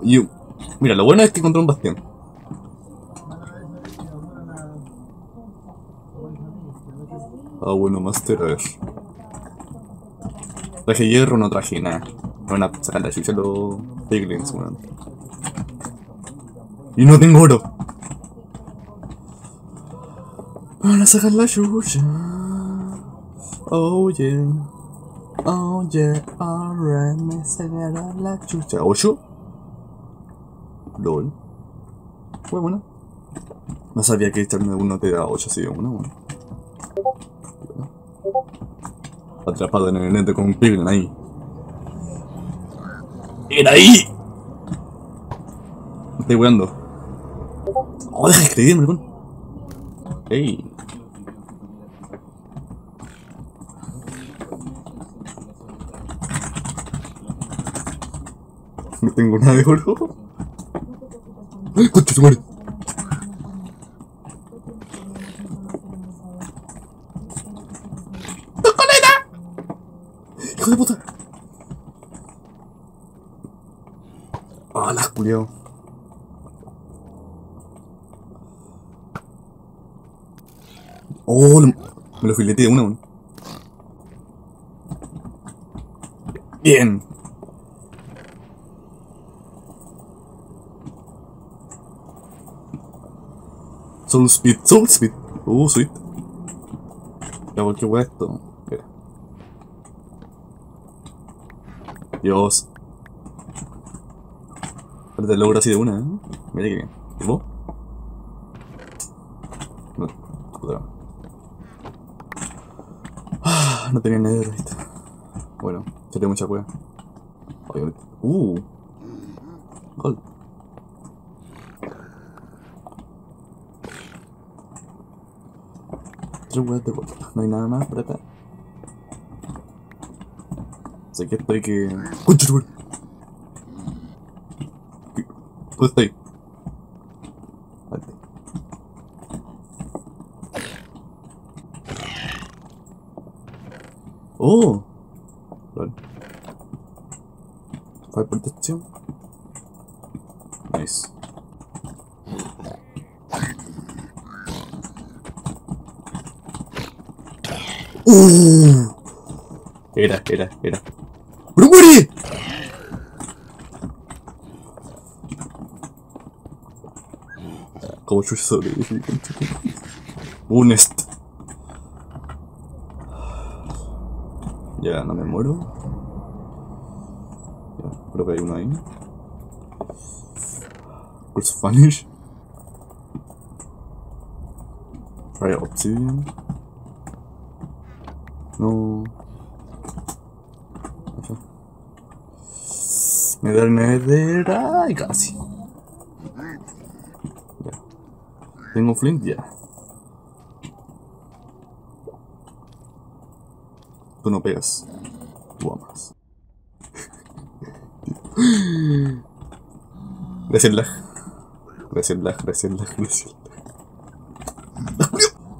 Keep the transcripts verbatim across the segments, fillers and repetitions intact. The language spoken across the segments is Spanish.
Y, mira, lo bueno es que encontré un bastión. Ah, bueno, Master, a ver. Traje hierro, no traje nada. Me van a sacar la chucha los piglins, weón. Y no tengo oro. Me van a sacar la chucha. Oh yeah. Oh yeah, alright, me sacarán la chucha. ¿Ocho? LOL. Fue bueno. No sabía que echarme uno te da ocho, así de uno, bueno. Atrapado en el neto con un piglin ahí. ¡Era ahí! Me estoy weando. Oh, deja de escribir, maricón. Ey. No tengo nada de oro. ¡Ay, concha tu madre! ¡Hijo de puta! ¡Ah, la culiao! ¡Oh! Me lo fileteé de una, una. ¡Bien! Soul Speed, Soul Speed. Uh, sweet. Ya, ¿por qué hueá esto? Espera. Dios. Ahorita logro así de una, ¿eh? Mira que bien. ¿Y vos? No, puta. Ah, no tenía nada de esto. Bueno, ya tengo mucha hueá. Obviamente. Uh. Gol. Tres hueás de gol. No hay nada más por acá. Así que estoy que... ¡Concha tu madre! ¿Dónde estoy? Vale. ¡Oh! Vale. Fire protección. Nice. ¡Uh! Era, era, era. ¡Pero muere! Como yo sobreviví. Un nest. Ya, no me muero. Ya, creo que hay uno ahí. Curse Vanish. Fire Obsidian. No. Nether, Nether. Ay, casi. Ya. Tengo Flint, ya. Tú no pegas. Tú amas. Gracias lag. Gracias lag, gracias lag, gracias lag.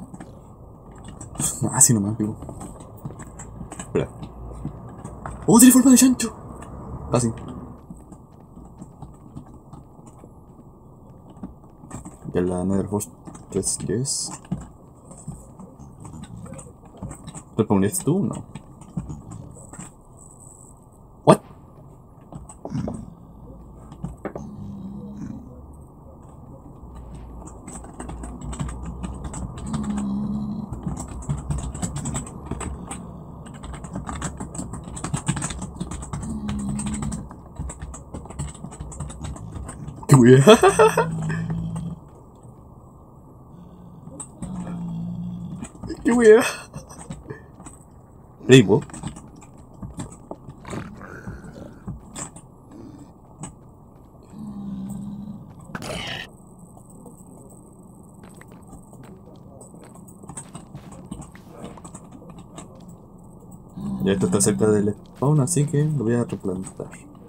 No, así nomás, vivo. Espera. ¡Oh, tiene forma de chancho! Así. Ya la Nether Fortress, yes. ¿Respondiste tú? No. What? ¡Qué wea! ¡Qué wea! Rainbow. Ya esto está cerca del spawn, así que lo voy a replantar.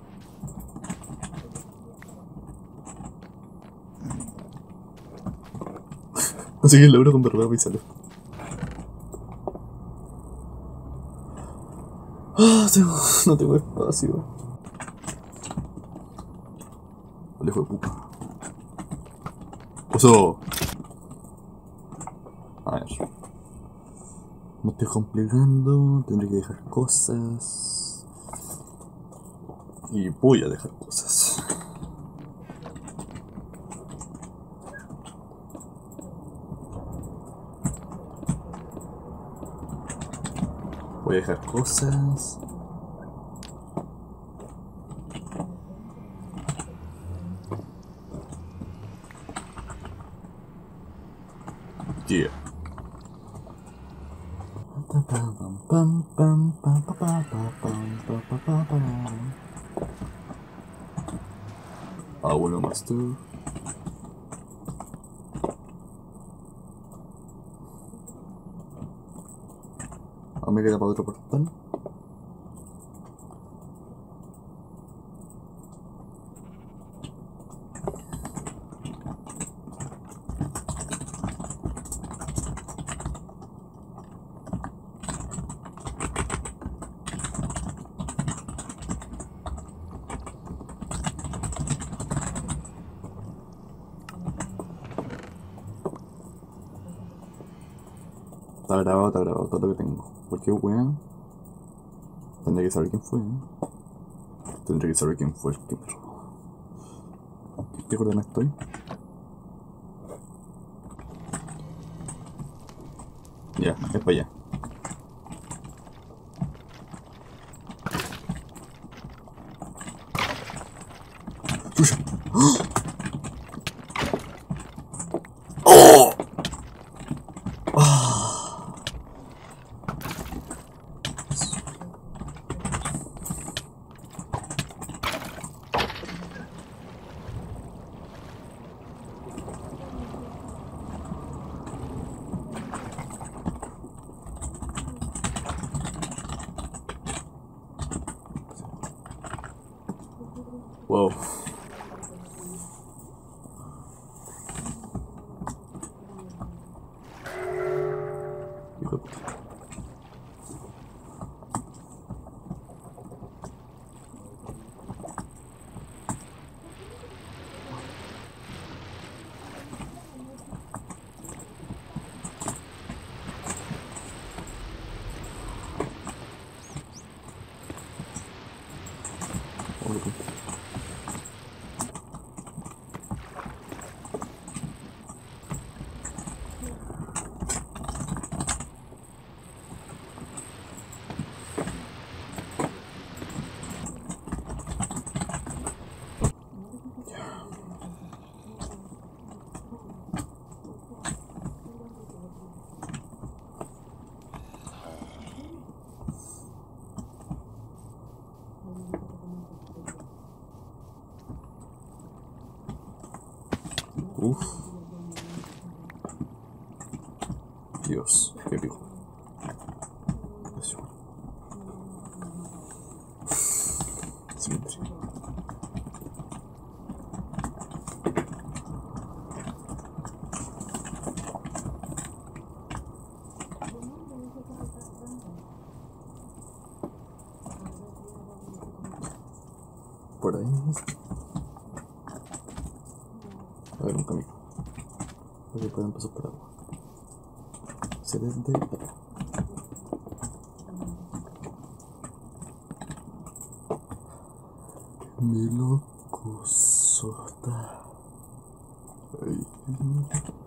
Conseguí el logro con verdad y salud. Ah, tengo, no tengo espacio. El hijo de puta. ¡Oso! A ver. Me estoy complicando. Tendré que dejar cosas. Y voy a dejar cosas. Voy a dejar cosas. Yeah. Ah, bueno, master. Ah, me queda para otro portal. Está grabado, está grabado todo lo que tengo. Porque weón. Tendré que saber quién fue, ¿eh? Tendré que saber quién fue el que me robó. ¿Qué coordenada estoy? Ya, es para allá. ¡Chucha! ¡Oh! ¡Ah! Wow. Hijo de puta. Oh, loco. Uf. Dios, qué pico. Siempre. Por ahí. A ver, un camino. Aquí pueden pasar por agua. Se desde acá. Mi loco sota. Ay.